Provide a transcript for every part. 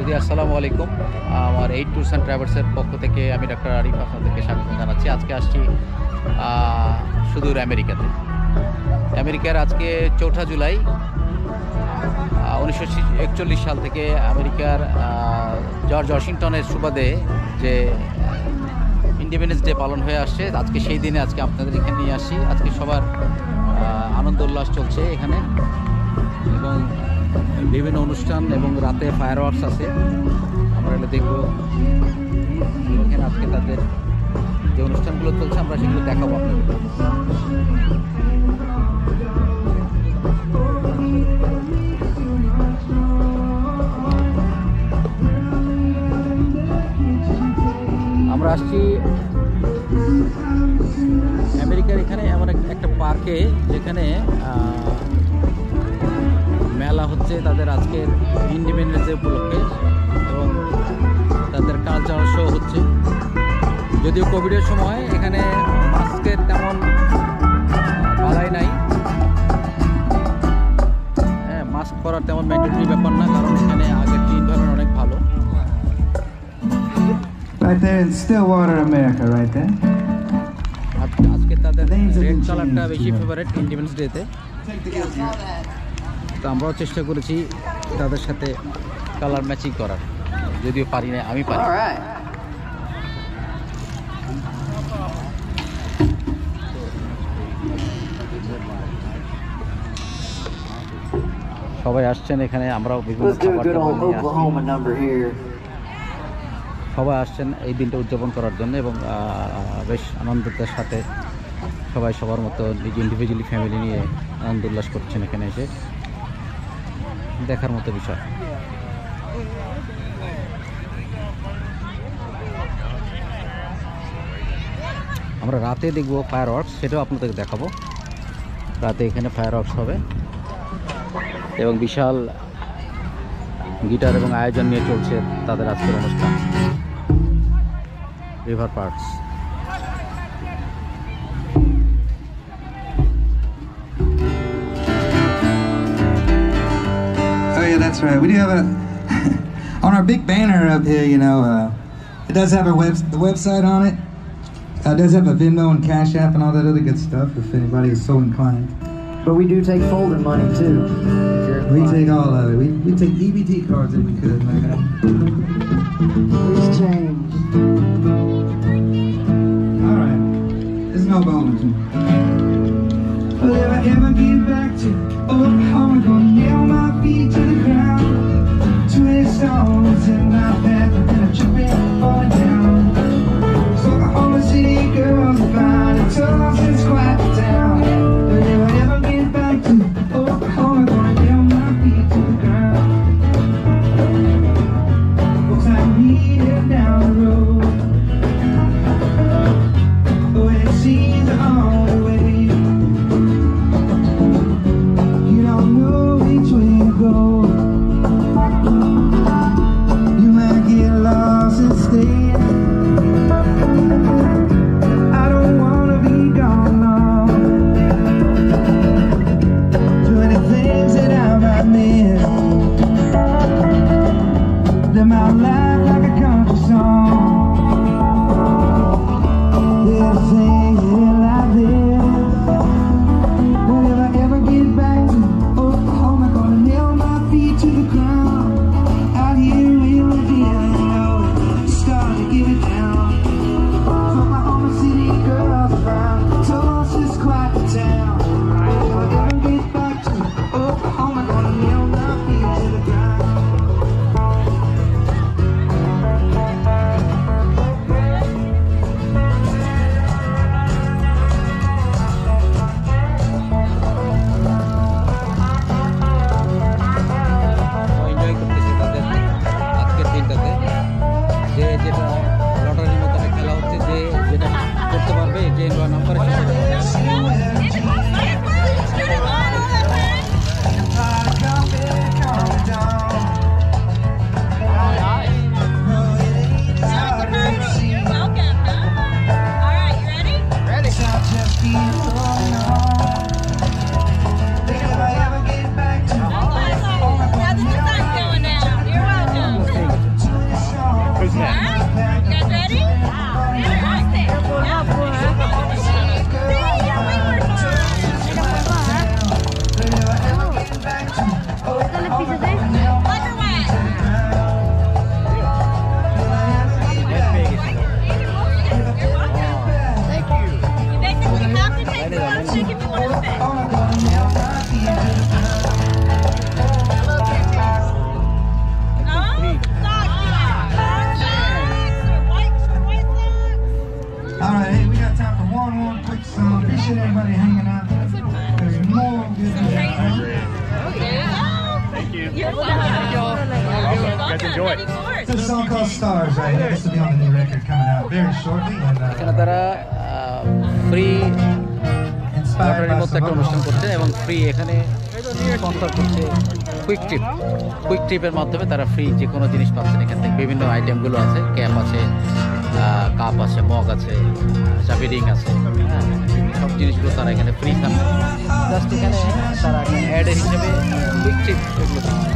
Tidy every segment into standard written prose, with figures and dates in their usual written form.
সুধী আসসালামু আলাইকুম। আমার 8 ট্যুরস অ্যান্ড ট্রাভেলসের পক্ষ থেকে আমি ডক্টর আরিফ আপনাদেরকে স্বাগত জানাচ্ছি। আজকে আসছি সুদূর আমেরিকাতে। আমেরিকার আজকে 4 জুলাই 1941 সাল থেকে আমেরিকার জর্জ ওয়াশিংটনের সুবাদে যে ইন্ডিপেন্ডেন্স ডে পালন হয়ে আসছে, আজকে সেই দিনে আজকে আপনাদের এখানে নিয়ে আসি। আজকে সবার আনন্দ উল্লাস চলছে এখানে এবং বিভিন্ন অনুষ্ঠান এবং রাতে ফায়ারওয়ার্কস আছে। আমরা এগুলো দেখব। এখানে আজকে তাদের যে অনুষ্ঠানগুলো চলছে আমরা সেগুলো দেখাবো আপনাদের। আমরা আসছি আমেরিকার এখানে এমন একটা পার্কে, যেখানে মেলা হচ্ছে তাদের আজকের ইন্ডিপেন্ডেন্স ডে উপলক্ষে এবং তাদের কালচারাল শো হচ্ছে। যদিও কোভিডের সময় এখানে মাস্কের তেমন বালাই নাই, হ্যাঁ, মাস্ক পরার তেমন ম্যান্ডেটরি ব্যাপার না, কারণ এখানে আগের এনভায়রনমেন্ট অনেক ভালো। Right there in Stillwater, America, right there. আজকে তাদের রেড কালারটা বেশি ফেভারিট ইন্ডিপেন্ডেন্স ডেতে, তো আমরাও চেষ্টা করেছি তাদের সাথে কালার ম্যাচিং করার, যদিও পারি না, আমি পারি। সবাই আসছেন এখানে, আমরাও বিভিন্ন সবাই আসছেন এই দিনটা উদযাপন করার জন্য এবং বেশ আনন্দের সাথে সবাই সবার মতো নিজ ইন্ডিভিজুয়ালি ফ্যামিলি নিয়ে আনন্দ উল্লাস করছেন এখানে এসে। দেখার মতো বিষয়। আমরা রাতে দেখব ফায়ারওয়ার্কস, সেটাও আপনাদেরকে দেখাবো। রাতে এখানে ফায়ারওয়ার্কস হবে এবং বিশাল গিটার এবং আয়োজন নিয়ে চলছে তাদের আজকের অনুষ্ঠান river parks. Oh yeah, that's right. We do have a on our big banner up here. You know, it does have the website on it. It does have a Venmo and Cash App and all that other good stuff if anybody is so inclined. But we do take folding money too. We take all of it. We take EBT cards if we could. Please change. All right. There's no bonus. Will I ever get back to Oklahoma? Gonna nail my feet to the ground. 20 stones in my path, and I'm tripping, falling down. So Oklahoma City girls are fine until I'm since quiet down. Will I ever get back to Oklahoma? Gonna nail my feet to the ground. Looks like me heading down the road. Oh, it seems the only way. You don't know which way to go. You might get lost and stay. I don't wanna be gone long, doing the things that I might miss. Live my life like a country song. Yeah, sing it like this. Will I ever get back to Oklahoma? Gonna nail my feet to the ground. Out here in Louisiana, you know, start to give it down. Oklahoma City girls around, toss is quite the town. Will I ever get back to Oklahoma? Gonna nail my feet to the ground. Enjoy করতেছে তাদের আজকের দিনটাতে, যে যেটা লটারির মতো খেলা হচ্ছে, যে যেটা করতে পারবে, যে নাম্বারে Now this is going down. You're welcome. It's a song called Stars right here. This will be on the new record coming out very shortly. এখানে And তারা ফ্রি inspired লটারির by মতো some একটা অনুষ্ঠান Oklahoma. করছে এবং free এখানে sponsor করছে কুইক ট্রিপের মাধ্যমে তারা ফ্রি যে কোনো জিনিস পাচ্ছেন এখান থেকে বিভিন্ন আইটেমগুলো আছে ক্যাপ আছে কাপ আছে মগ আছে চাবি রিং আছে হ্যাঁ সব জিনিসগুলো তারা এখানে ফ্রি খান জাস্ট এখানে তারা অ্যাডের হিসেবে কুইক ট্রিপ এগুলো দিচ্ছে।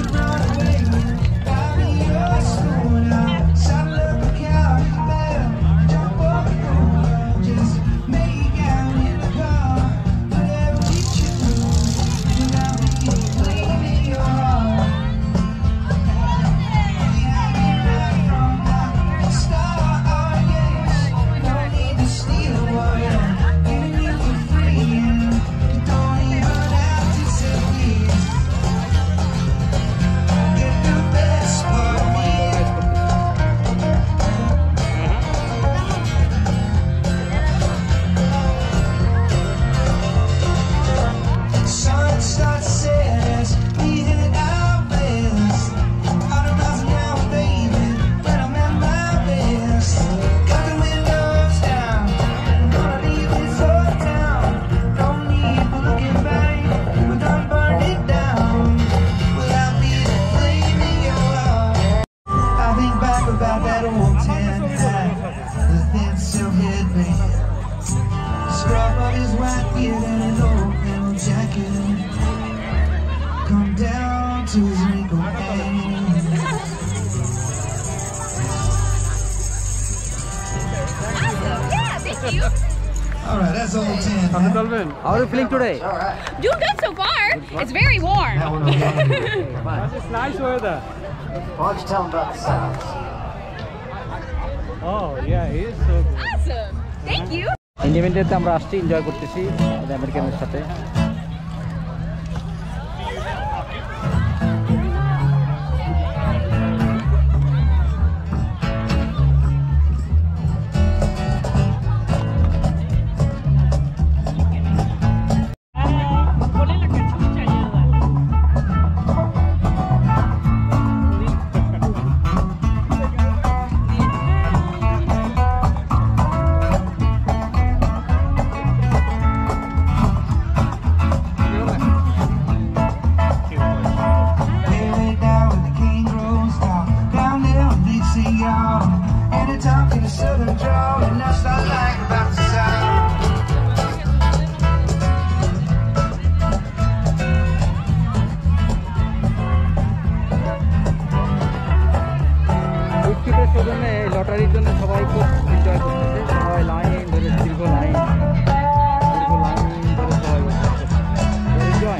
Come down to his wrinkled hands. Yeah, thank you. All right, that's old 10. How are you feeling today? Doing good so far. It's very warm. That one will be on you. It's nice weather. Why don't you tell them about the South? Oh, yeah, it is so good. Awesome. Thank you. ইন্ডিপেন্ডেন্সে আমরা আসছি enjoy করতেছি আমেরিকানের সাথে। লটারির জন্য সবাই খুব enjoy করতেছে, সবাই লাইন ধরে দীর্ঘ লাইন ধরে সবাই enjoy.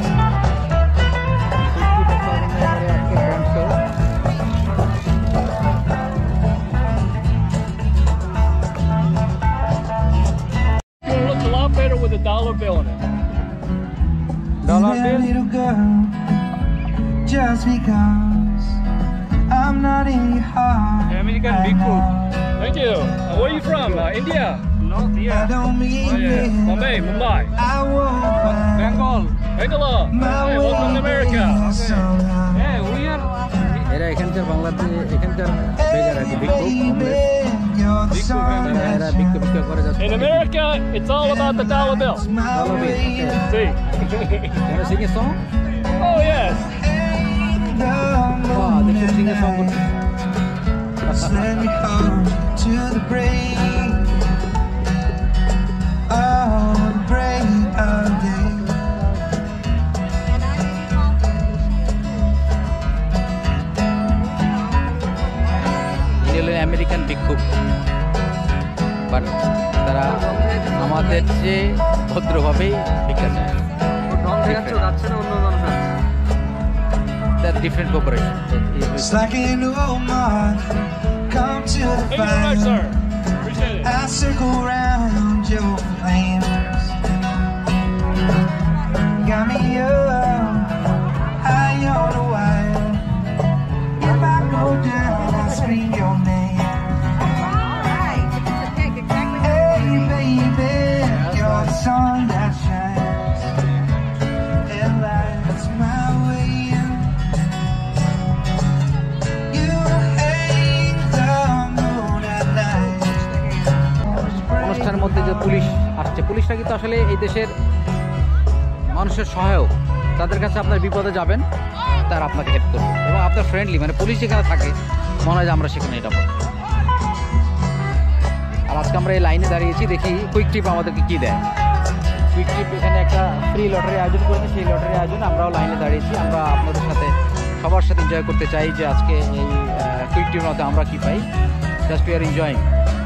It looks a lot better with a dollar bill in it. Dollar That bill? little girl, just because I'm not in your heart. American right Big Book. now. Thank you. Where are you from? India? No, I don't mean Oh, yeah. it. Bombay, Mumbai. I won't find Bengal. Bangalore. my Hey, way welcome to America. here somehow. Hey, we are. এরা এখানকার বাংলাদেশ এখানকার বেকার আর কি Hey, baby, you're the sun এরা that বিক্ষোভ করে যাচ্ছে। In America, it's all about the dollar bill. shines my Dollar bill, way. See? Can you sing a song? Oh, yes. Wow, they should sing a song. Just let me hold you to the break. Oh, the break of day. এটা হলো American বিক্ষোভ, but তারা আমাদের চেয়ে ভদ্রভাবেই ভিক্ষা চায়। Different cooperation. It's like an old moth come to the Thank you very much, fire. sir. Appreciate it. I circle round your flames. Got me up high on the wire. If I go down, I scream your name. Hey, baby, you're the sun that shines and lights my way. Police আসছে। পুলিশরা কিন্তু আসলে এই দেশের মানুষের সহায়ক। তাদের কাছে আপনার বিপদে যাবেন, তারা আপনাকে হেল্প করবে এবং আপনার ফ্রেন্ডলি, মানে পুলিশ যেখানে থাকে মনে হয় যে আমরা সেখানে এটা করব। আর আজকে আমরা এই লাইনে দাঁড়িয়েছি, দেখি কুইক ট্রিপ আমাদেরকে কী দেয়। কুইক ট্রিপ এখানে একটা ফ্রি লটারি আয়োজন করেছে, সেই লটারি আয়োজনে আমরাও লাইনে দাঁড়িয়েছি। আমরা আপনাদের সাথে সবার সাথে এনজয় করতে চাই যে আজকে এই কুইক ট্রিপের মধ্যে আমরা কী পাই। Just we are enjoying.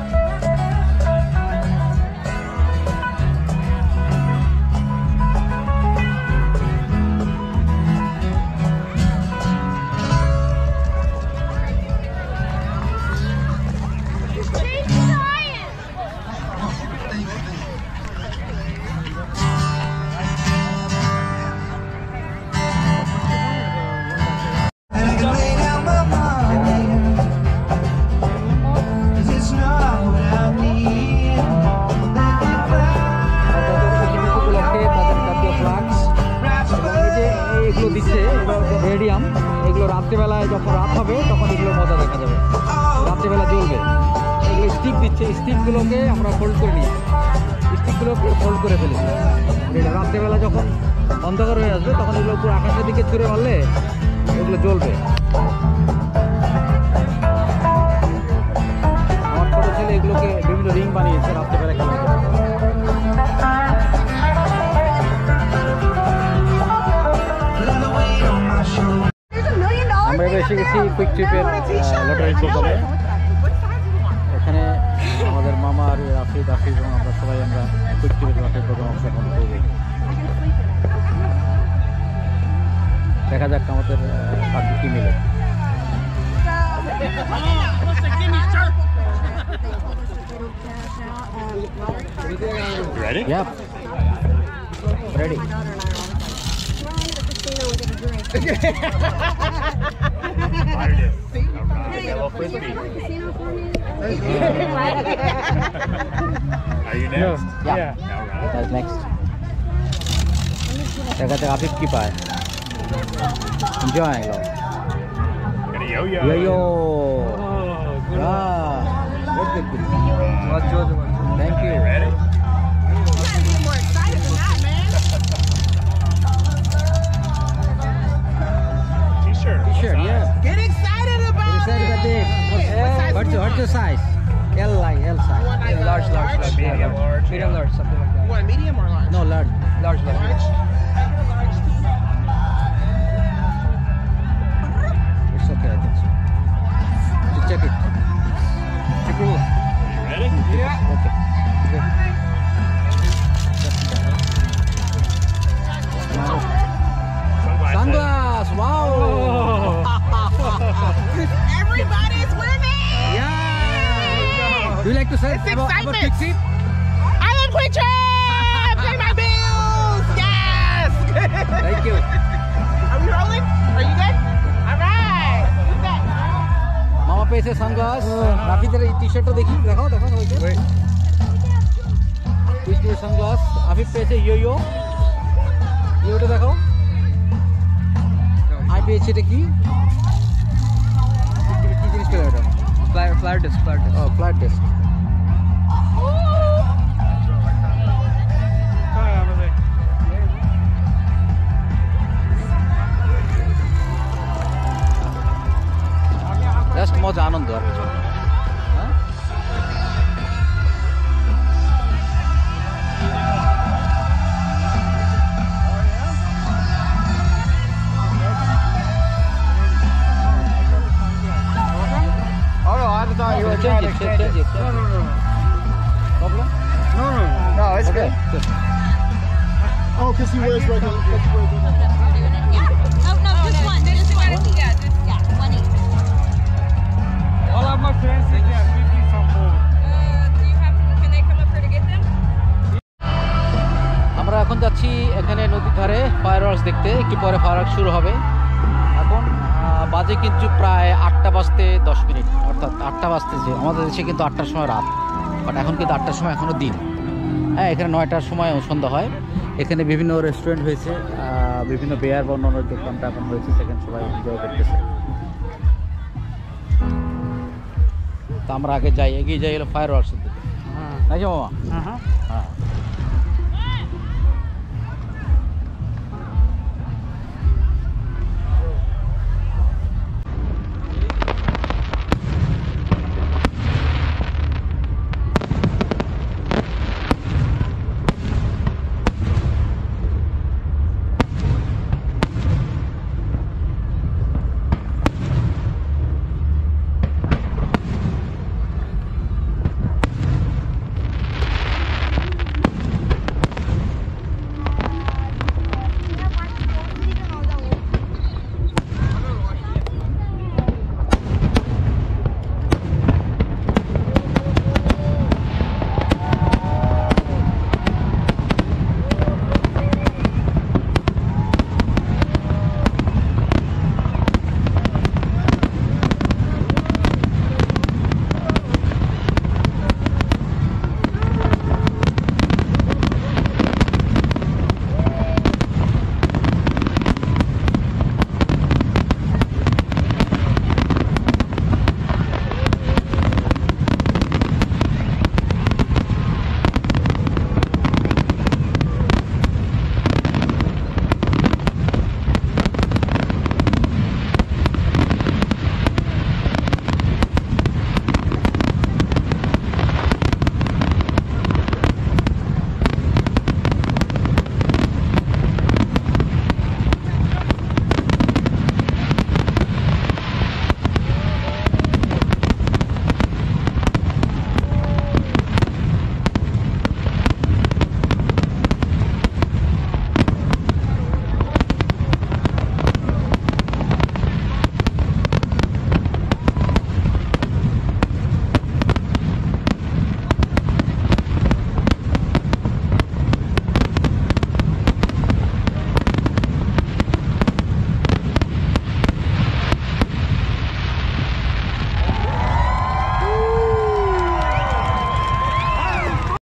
And I can lay down my mind, 'cause it's not what I need. উপলক্ষে তাদের জাতীয় ফ্লাক্স এই যে এগুলো দিচ্ছে, এগুলো রেডিয়াম, এগুলো রাত্রিবেলায় যখন রাত হবে তখন এগুলো মজা দেখা যাবে, রাত্রিবেলা জ্বলবে। এগুলো স্টিক দিচ্ছে, স্টিকগুলোকে আমরা ফোল্ড করে নিই, স্টিকগুলোকে ফোল্ড করে ফেলি। এটা রাত্রিবেলা যখন অন্ধকার হয়ে আসবে তখন এগুলো পুরো আকাশের দিকে ছুঁড়ে মারলে এগুলো জ্বলবে। আমার ছোট ছেলে এগুলোকে বিভিন্ন রিং বানিয়েছে রাত্রিবেলা খেলার জন্য। Another weight on my shoulder. আমরা এবার এসে গেছি কুইক ট্রিপের লটারি প্রোগ্রামে। এখানে আমাদের মামা আর রাফিদ এবং আমরা সবাই আমরা কুইক ট্রিপের লটারি প্রোগ্রাম অংশগ্রহণ করব। দেখা যাক আমাদের কাছে কি মিলে। Ready? Yep. Ready. Are you next? Yeah. That's next. দেখা যাক আফিফ কি পায়। Enjoy. Got a yo-yo. Yo-yo. Oh, good one. Ah, good. Thank you. Ready? T-shirt. T-shirt, yeah. Get excited about What What's your size? L size. Large. Medium, large. Medium large, something like that. What, medium or large? No, large. Large. Large? It's okay, I think so. Just check it. Check it. You ready? Yeah. Okay. Good. Sunglass! Wow! Everybody's winning! Yeah! Do you like to say It's about excitement. quick trip? I love Quick Trip! Pay my bills! Yes! Thank you. Are we rolling? Are you good? All right. Who's that? মামা পেয়েছে sunglass. রাফিদের এই টি-শার্টটা দেখি, দেখাও সবাইকে। Quick sunglass. Afif পেয়েছে Yuta দেখাও। I পেয়েছে এটা কি জিনিস পেলে এটা? Flyer disc. ও ফ্ল্যাট ডেস্ক। জাস্ট মজা, আনন্দ আর কিছু না। হ্যাঁ? Oh no, I thought you were Change trying it, to change it. No. Problem? No, it's Okay, good. good. Oh, because he wears regular. Yeah. Oh, no, just one. Yeah, one each. All of my friends say, yeah, give me some more. Can they come up here to get them? আমরা এখন যাচ্ছি এখানে নদীর ধারে fireworks দেখতে। একটু পরে fireworks শুরু হবে। এখন বাজে কিন্তু প্রায় 8টা বাজতে 10 মিনিট, অর্থাৎ 8টা বাজতেছে। আমাদের দেশে কিন্তু 8টার সময় রাত, বাট এখন কিন্তু 8টার সময় এখনও দিন। হ্যাঁ, এখানে 9টার সময় সন্ধ্যা হয়। এখানে বিভিন্ন রেস্টুরেন্ট হয়েছে, বিভিন্ন বেয়ার বা অন্যান্য দোকানটা এখন হয়েছে, সেখানে সবাই এনজয় করতেছে। তো আমরা এগিয়ে যাই হলো ফায়ারওয়ার্কসের দিকে। নাকি মামা? Uh-huh. হ্যাঁ